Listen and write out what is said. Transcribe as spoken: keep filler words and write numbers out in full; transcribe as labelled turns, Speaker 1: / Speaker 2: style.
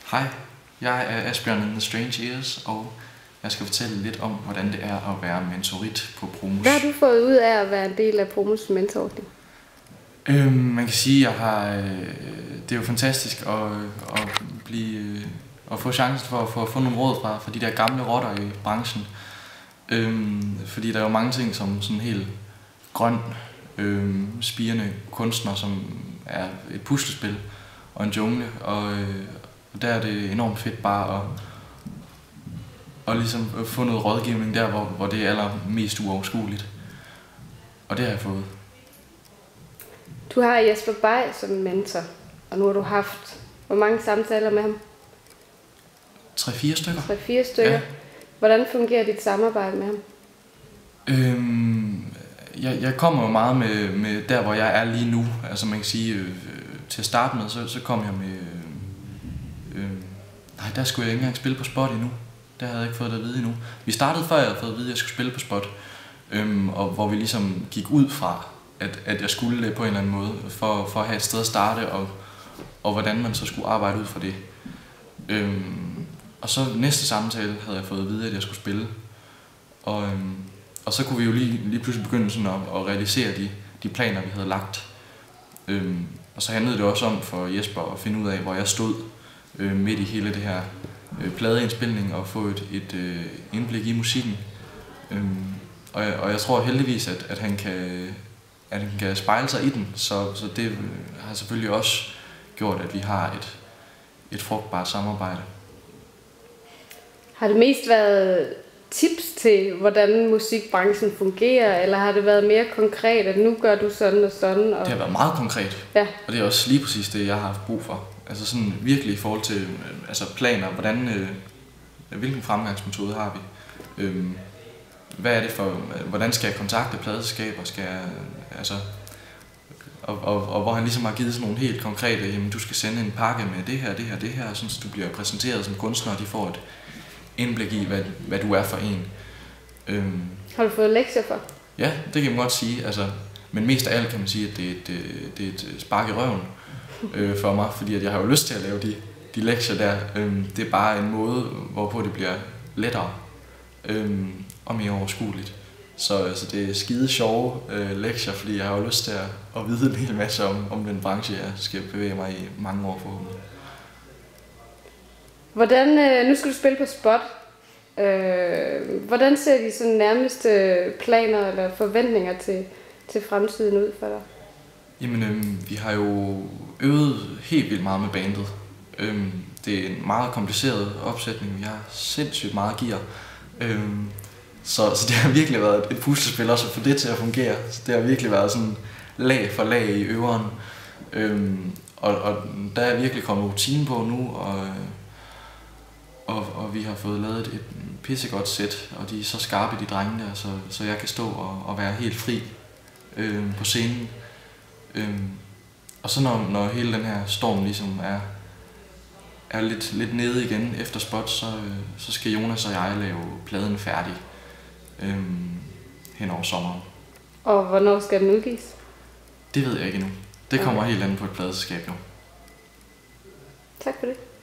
Speaker 1: Hej, jeg er Asbjørn in the Strange Years, og jeg skal fortælle lidt om, hvordan det er at være mentorit på Promus.
Speaker 2: Hvad har du fået ud af at være en del af Promus mentorordning?
Speaker 1: Øhm, man kan sige, at jeg har, øh, det er jo fantastisk at, at, blive, øh, at få chancen for, for at få nogle råd fra, fra de der gamle rotter i branchen. Øhm, fordi der er jo mange ting som sådan helt grøn, øhm, spirende kunstner, som er et puslespil og en jungle, og, øh, og der er det enormt fedt bare at, at ligesom få noget rådgivning der, hvor, hvor det er allermest uoverskueligt. Og det har jeg fået.
Speaker 2: Du har Jesper Bay som mentor, og nu har du haft hvor mange samtaler med ham?
Speaker 1: Tre-fire stykker.
Speaker 2: Tre-fire stykker. Ja. Hvordan fungerer dit samarbejde med ham?
Speaker 1: Øhm, jeg, jeg kommer jo meget med, med der, hvor jeg er lige nu. Altså man kan sige, øh, til at starte med, så, så kom jeg med... Øh, øh, nej, der skulle jeg ikke engang spille på spot endnu. Det havde jeg ikke fået det at vide endnu. Vi startede før, jeg havde fået at vide, at jeg skulle spille på spot. Øhm, og hvor vi ligesom gik ud fra, at, at jeg skulle det på en eller anden måde, for, for at have et sted at starte, og, og hvordan man så skulle arbejde ud fra det. Øhm, og så næste samtale havde jeg fået at vide, at jeg skulle spille. Og, øhm, og så kunne vi jo lige, lige pludselig begynde sådan at, at realisere de, de planer, vi havde lagt. Øhm, og så handlede det også om for Jesper at finde ud af, hvor jeg stod øh, midt i hele det her øh, pladeindspilning, og få et, et øh, indblik i musikken. Øhm, og, jeg, og jeg tror heldigvis, at, at han kan... at han kan spejle sig i den, så, så det har selvfølgelig også gjort, at vi har et, et frugtbart samarbejde.
Speaker 2: Har det mest været tips til, hvordan musikbranchen fungerer, eller har det været mere konkret, at nu gør du sådan og sådan? Og...
Speaker 1: Det har været meget konkret,
Speaker 2: ja.
Speaker 1: Og det er også lige præcis det, jeg har haft brug for. Altså sådan virkelig i forhold til altså planer, hvordan, øh, hvilken fremgangsmetode har vi? Øhm, Hvad er det for, hvordan skal jeg kontakte pladeselskaber, skal jeg, altså, og, og, og hvor han ligesom har givet sådan nogle helt konkrete, jamen du skal sende en pakke med det her, det her, det her, så du bliver præsenteret som kunstner, og de får et indblik i, hvad, hvad du er for en. Øhm,
Speaker 2: har du fået lektier for?
Speaker 1: Ja, det kan man godt sige, altså, men mest af alt kan man sige, at det er et, det er et spark i røven øh, for mig, fordi at jeg har jo lyst til at lave de, de lektier der. Øhm, det er bare en måde, hvorpå det bliver lettere. Øhm, og mere overskueligt. Så, så det er skide sjove øh, lektier, fordi jeg har jo lyst til at, at vide en hel masse om, om den branche, jeg skal bevæge mig i mange år forhåbentlig.
Speaker 2: Hvordan, øh, nu skal du spille på spot. Øh, hvordan ser de sådan nærmeste planer eller forventninger til, til fremtiden ud for dig?
Speaker 1: Jamen, øh, vi har jo øvet helt vildt meget med bandet. Øh, det er en meget kompliceret opsætning. Vi har sindssygt meget gear. Øh, Så, så det har virkelig været et puslespil også at få det til at fungere. Så det har virkelig været sådan lag for lag i øveren. Øhm, og, og der er virkelig kommet rutine på nu, og, og, og vi har fået lavet et, et pissegodt sæt, og de er så skarpe, de drenge der, så, så jeg kan stå og, og være helt fri øhm, på scenen. Øhm, og så når, når hele den her storm ligesom er, er lidt, lidt nede igen efter spot, så, så skal Jonas og jeg lave pladen færdig. Øhm, hen over sommeren.
Speaker 2: Og hvornår skal den udgives?
Speaker 1: Det ved jeg ikke endnu. Det kommer
Speaker 2: okay.
Speaker 1: helt andet på et pladeselskab nu.
Speaker 2: Tak for det.